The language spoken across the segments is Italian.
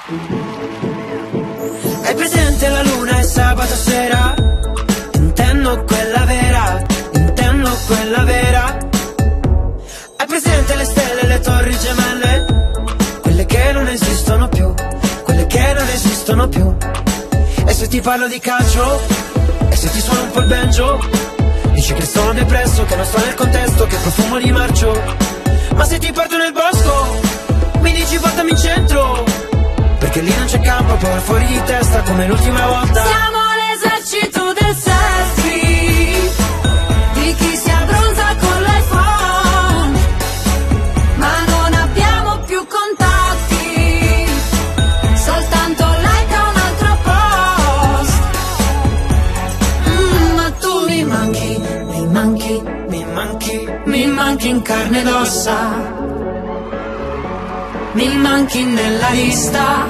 Hai presente la luna e sabato sera? Intendo quella vera, intendo quella vera. Hai presente le stelle e le torri gemelle? Quelle che non esistono più, quelle che non esistono più. E se ti parlo di calcio, e se ti suono un po' il banjo, dici che sono depresso, che non sto nel contesto, che profumo di marcio. Ma se ti porto nel bosco, mi dici portami in centro, perché lì non c'è campo, poi vai fuori di testa come l'ultima volta. Siamo l'esercito del selfie, di chi si abbronza con l'iPhone, ma non abbiamo più contatti, soltanto like a un altro post. Ma tu mi manchi, mi manchi, Mi manchi, mi manchi in carne ed ossa, mi manchi nella lista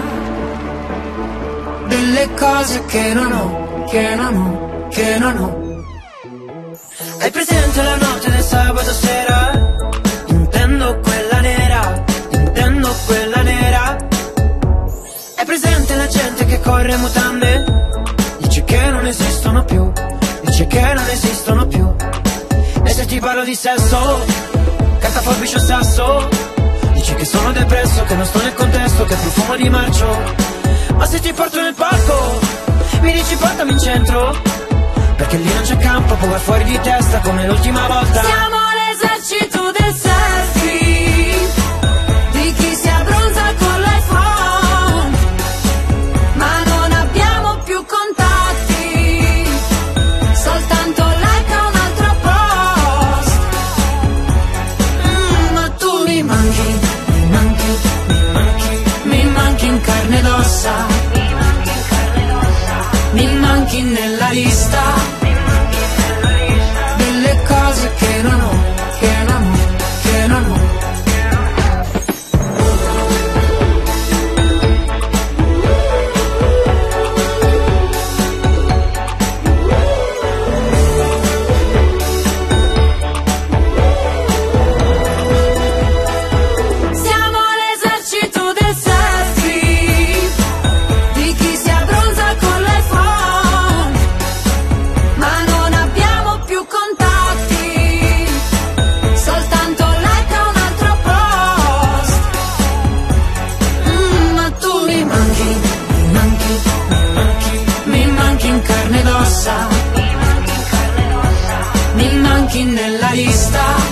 delle cose che non ho, che non ho, che non ho. hai presente la notte del sabato sera? Intendo quella nera, intendo quella nera. Hai presente la gente che corre in mutande? Dice che non esistono più, dice che non esistono più. E se ti parlo di sesso, carta, forbice o sasso, dici che sono depresso, che non sto nel contesto, che profumo di marcio. Ma se ti porto nel parco, mi dici portami in centro, perché lì non c'è campo, poi vai fuori di testa come l'ultima volta. Siamo l'esercito del selfie, di chi si abbronza con l'iPhone, ma non abbiamo più contatti, soltanto like a un altro post. Ma tu mi manchi, mi manchi, Mi manchi, mi manchi in carne ed ossa, mi manchi nella lista delle cose che non ho, che non ho, che non ho. Siamo l'esercito del selfie, di chi si abbronza con l'iPhone, ma non abbiamo più contatti, soltanto like a un altro post. Ma tu mi manchi, mi manchi, mi manchi, mi manchi in carne ed ossa, mi manchi nella lista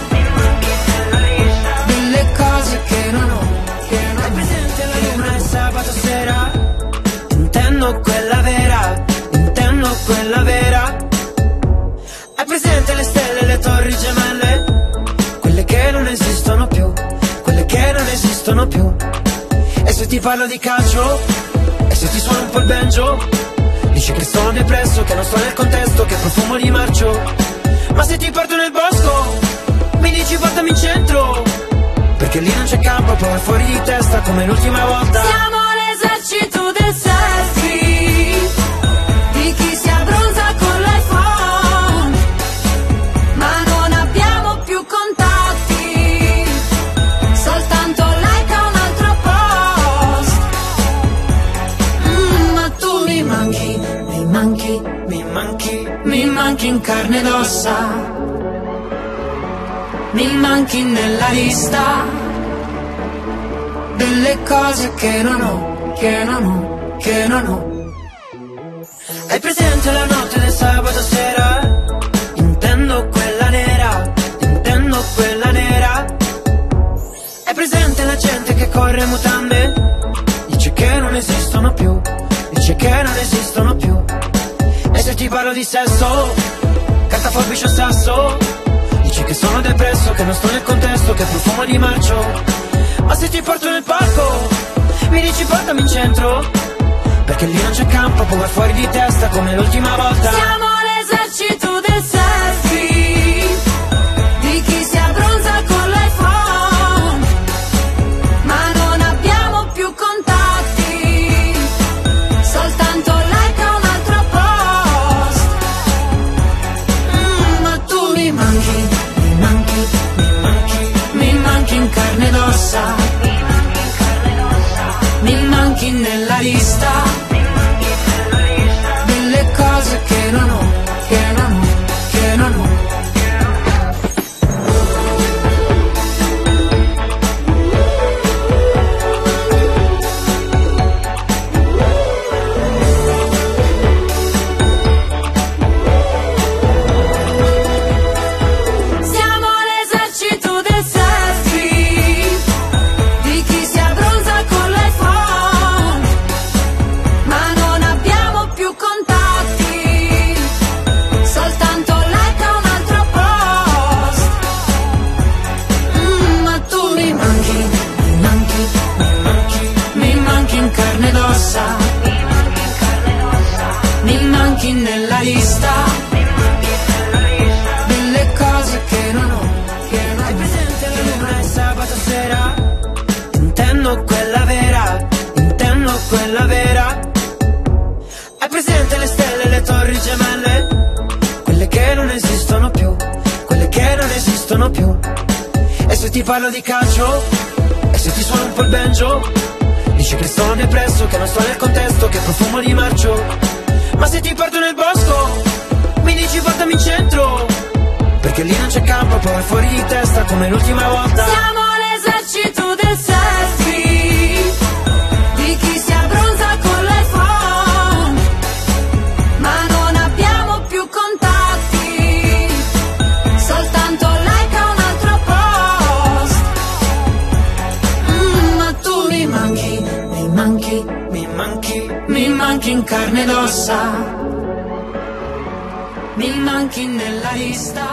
delle cose che non ho, che non hai ho. presente la luna e sabato sera? Intendo quella vera, intendo quella vera. Hai presente le stelle e le torri gemelle? Quelle che non esistono più, quelle che non esistono più. E se ti parlo di calcio, e se ti suono un po' il banjo, dici che sono depresso, che non sto nel contesto, che profumo di marcio. Ma se ti porto nel bosco, mi dici portami in centro, perché lì non c'è campo, poi vai fuori di testa come l'ultima volta. Siamo l'esercito del selfie, di chi si abbronza con l'iPhone, ma non abbiamo più contatti, soltanto like a un altro post. Ma tu mi manchi, mi manchi, Mi manchi, mi manchi in carne ed ossa, mi manchi nella lista delle cose che non ho, che non ho, che non ho. hai presente la notte del sabato sera? Intendo quella nera, intendo quella nera. Hai presente la gente che corre in mutande? Dice che non esistono più, dice che non esistono più. E se ti parlo di sesso, carta, forbice o sasso, dici che sono depresso, che non sto nel contesto, che profumo di marcio. Ma se ti porto nel parco, mi dici portami in centro, perché lì non c'è campo, poi vai fuori di testa come l'ultima volta. Siamo l'esercito del selfie, di chi si abbronza con l'iPhone, ma non abbiamo più contatti, soltanto like a un altro post. Ma tu mi manchi, mi manchi, Mi manchi, mi manchi in carne ed ossa, mi manchi nella ti parlo di calcio e se ti suono un po' il banjo, dici che sono depresso, che non sto nel contesto, che profumo di marcio. Ma se ti porto nel bosco, mi dici portami in centro, perché lì non c'è campo, poi fuori di testa come l'ultima volta. Siamo l'esercito del selfie, di chi si abbronza con l'iPhone, ma non abbiamo più contatti, soltanto like a un altro post. Ma tu mi manchi, mi manchi, mi manchi, mi manchi in carne ed ossa, mi manchi nella lista